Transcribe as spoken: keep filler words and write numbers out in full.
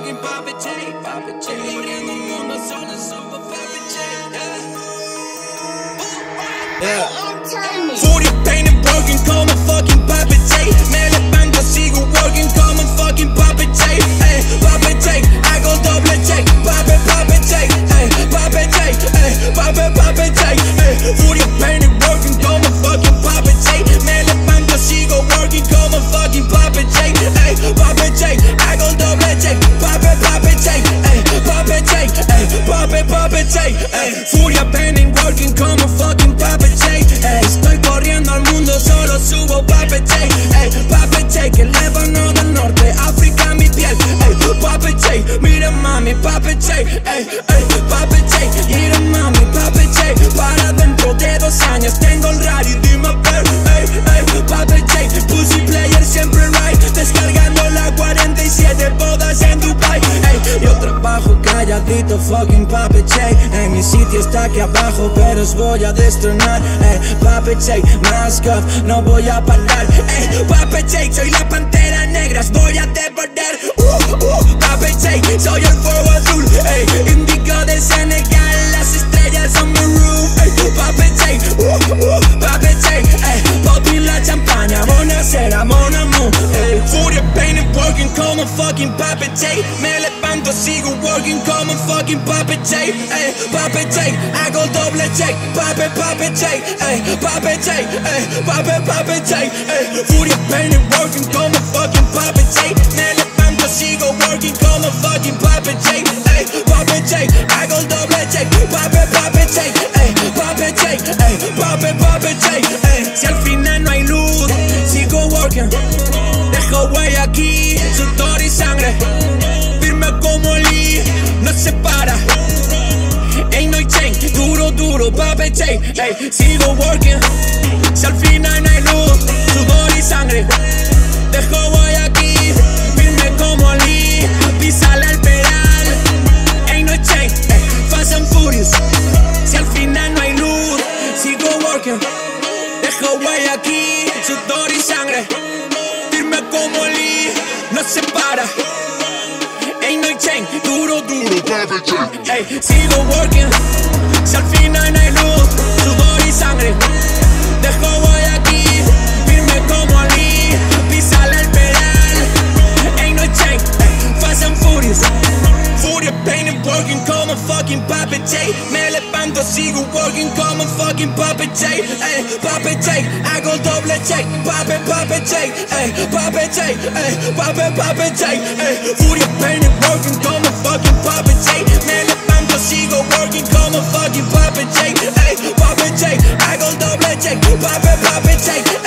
fucking Papi J, Papi J, corriendo el mundo solo subo Papi J, yeah. Yeah. Furia, pain and broken como fucking Papi J. Me levanto, sigo working como fucking Papi J, ey, Papi J, hago doble J, Papi, Papi J, ey, Papi J, ey, Papi, Papi J, ey. Furia, pain and broken como fucking Papi J. Me levanto, sigo working como fucking Papi J, ey, Papi J, hago doble J, Papi, Papi J, ey, Papi J, ey, Papi, Papi J, ey. Furia, pain and working como fucking Papi J, ey. Estoy corriendo al mundo, solo subo Papi J, ey, Papi J, que Líbano del norte, África mi piel, ey, Papi J, mira mami, Papi J, ey, ey, Papi J, mira mami, Papi J, para dentro de dos años tengo el radio, dime ver, ey, ey, Papi J, pussy player siempre right, descargando la cuarenta y siete bodas en Dubai, ey, yo trabajo calladito, fucking Papi J, ey, mi sitio está aquí abajo, pero os voy a destronar, ey, Papi J, mask off, no voy a parar, ey, Papi J, soy la pantera negra, os voy a desbordar, uh, uh, Papi J, soy el fuego azul, ey, indigo de Senegal, las estrellas son mi roof, ey, Papi J, uh, uh, Papi J, ey, pop y la champaña, buonasera, mon amour, ey, Furia, pain and working como fucking Papi J, me levanto, sigo working como fucking Papi J, ey, Papi J, hago doble J, Papi, Papi J, ey, Papi J, ey, Papi, Papi J, ey, Furia, pain and working como fucking Papi J, me levanto, sigo working como fucking Papi J, ey, Papi J, hago doble J, Papi, Papi J, ey, Papi J, ey, Papi, Papi J, ey. Si al final no hay luz, sigo working, dejo huella aquí, sudor y sangre, firme como Lee, no se para. Ain't no change, duro, duro, Papi J, ey, sigo working. Si al final no hay luz, sudor y sangre, dejo voy aquí, firme como Ali, písale el pedal. Ain't no change, ey, fast and furious. Si al final no hay luz, sigo working. Dejo voy aquí, sudor y sangre, firme como Ali, no se para. Ain't no change, duro, duro, Papi J, ey, sigo working. Si al final no hay luz, sudor y sangre, dejo voy aquí, firme como Ali, písale el pedal. Ain't no change, ey, fast and furious. Furia, pain and working como fucking Papi J, me levanto, sigo working como fucking Papi J, ey, Papi J, hago doble J, Papi, Papi J, ey, Papi J, ey, Papi, Papi J, ey. Furia, pain and working como fucking Papi J, me levanto, sigo working como fucking Papi J, ey, Papi J, hago doble J, Papi, Papi J,